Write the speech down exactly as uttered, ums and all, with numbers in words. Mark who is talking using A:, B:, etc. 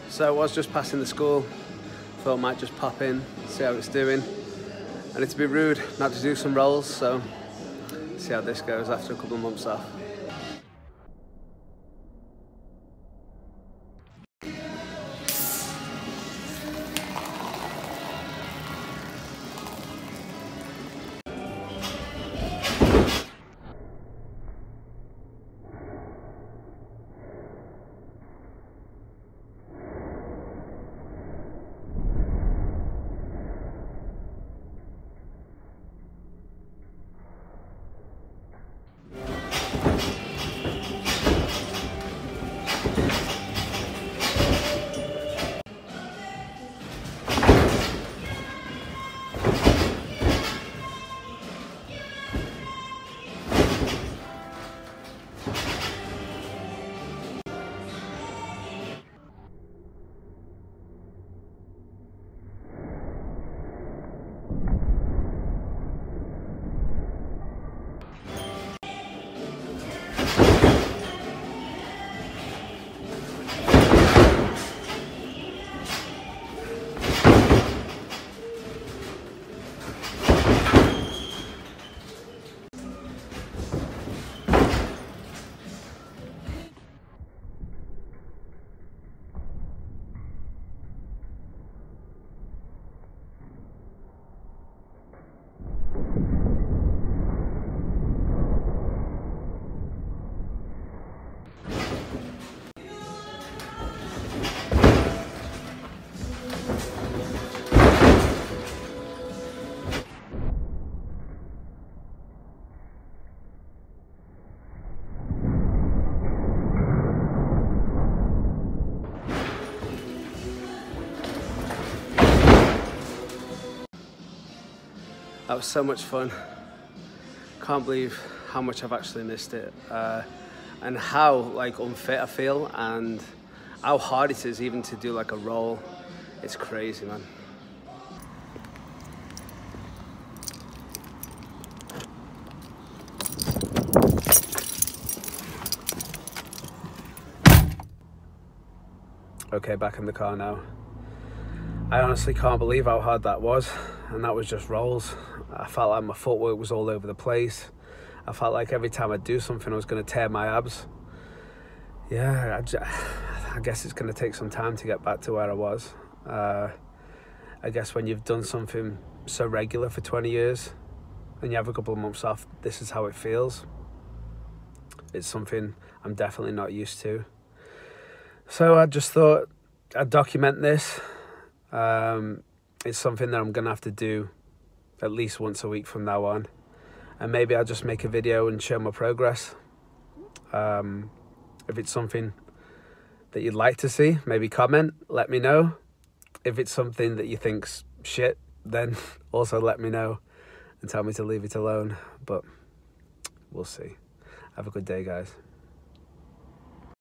A: So I was just passing the school, thought I might just pop in, see how it's doing. And it's a bit rude not to do some rolls, so see how this goes after a couple of months off. That was so much fun. Can't believe how much I've actually missed it, uh, and how like unfit I feel, and how hard it is even to do like a roll. It's crazy, man. Okay, back in the car now. I honestly can't believe how hard that was, and that was just rolls. I felt like my footwork was all over the place. I felt like every time I'd do something I was going to tear my abs. Yeah, I, just, I guess it's going to take some time to get back to where I was. Uh, I guess when you've done something so regular for twenty years and you have a couple of months off, this is how it feels. It's something I'm definitely not used to. So I just thought I'd document this. Um, it's something that I'm going to have to do at least once a week from now on. And maybe I'll just make a video and show my progress. Um, if it's something that you'd like to see, maybe comment, let me know. If it's something that you think's shit, then also let me know and tell me to leave it alone. But we'll see. Have a good day, guys.